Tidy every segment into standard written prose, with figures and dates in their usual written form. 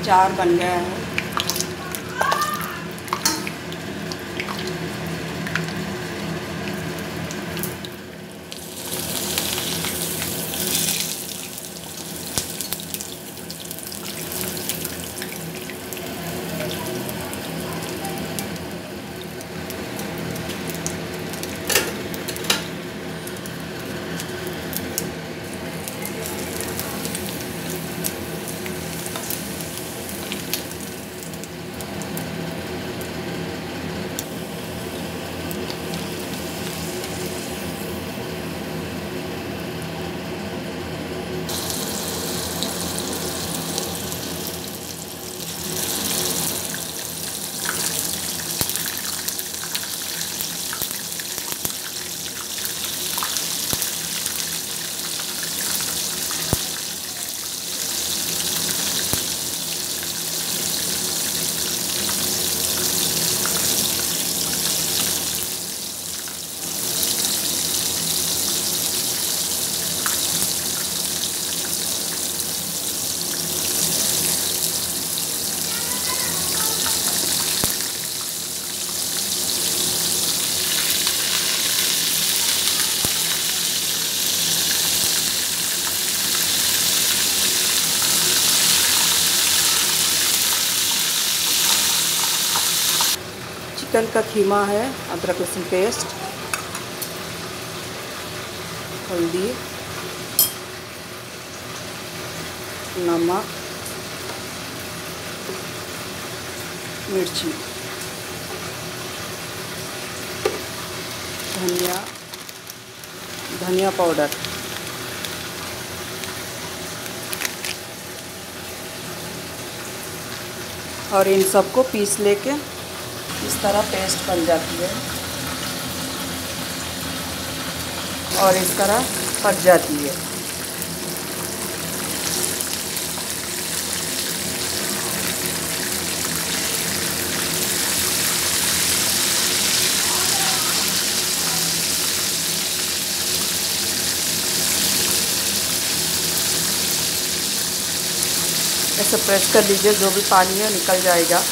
4 बन गया है। चिकन का कीमा है, अदरक लहसुन पेस्ट, हल्दी, नमक, मिर्ची, धनिया पाउडर, और इन सबको पीस लेके इस तरह पेस्ट बन जाती है और इस तरह पक जाती है। ऐसे प्रेस कर लीजिए, जो भी पानी है निकल जाएगा।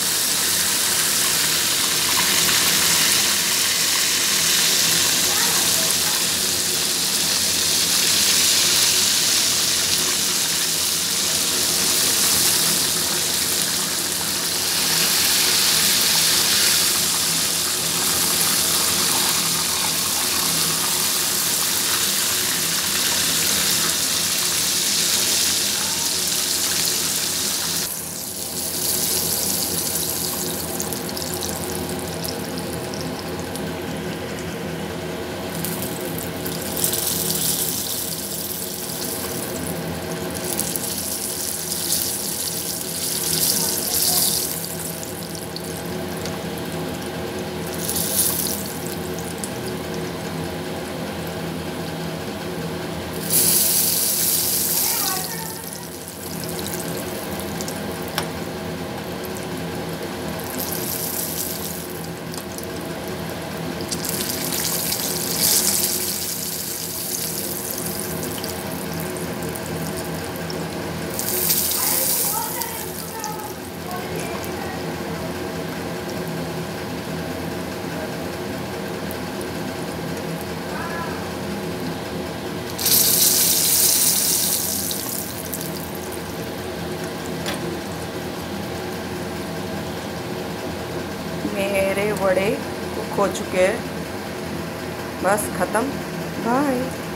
मेरे वड़े कुक हो चुके हैं, बस ख़त्म। बाय।